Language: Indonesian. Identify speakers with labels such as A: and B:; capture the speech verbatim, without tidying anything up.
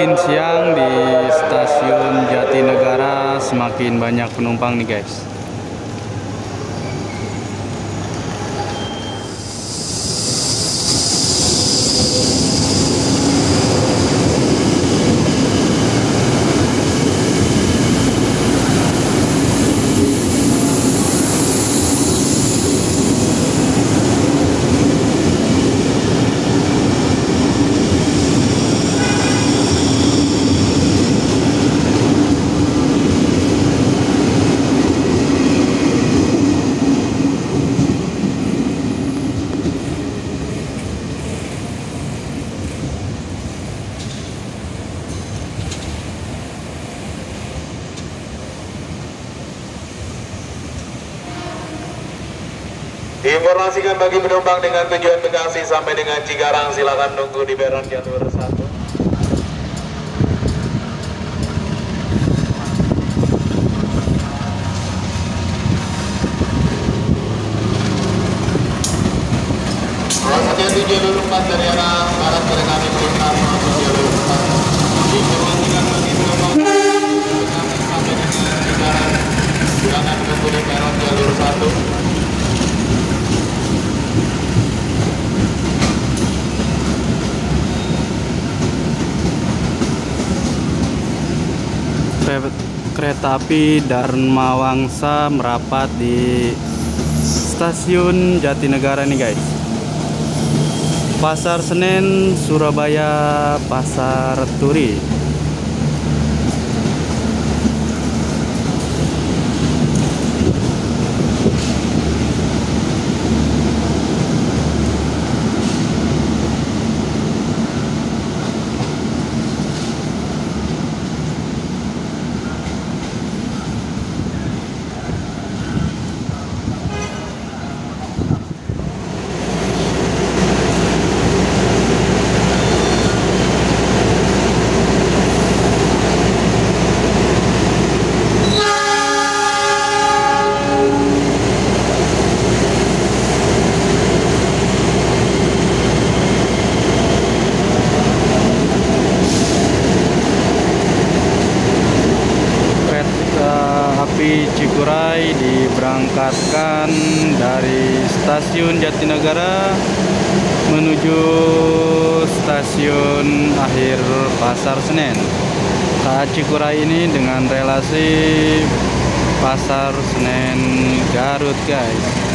A: Semakin siang di stasiun Jatinegara semakin banyak penumpang nih guys.
B: Diinformasikan bagi penumpang dengan tujuan Bekasi sampai dengan Cikarang, silakan nunggu di peron jalur satu. Selanjutnya tujuh jalur empat dari arah barat kereta api melintas masuk jalur empat. Diinformasikan bagi penumpang Bekasi sampai dengan Cikarang, silakan nunggu di peron jalur satu.
A: Kereta api Dharma Wangsa merapat di stasiun Jatinegara nih guys. Pasar Senen, Surabaya, Pasar Turi. Cikuray diberangkatkan dari stasiun Jatinegara menuju stasiun akhir Pasar Senen. K A Cikuray ini dengan relasi Pasar Senen Garut guys.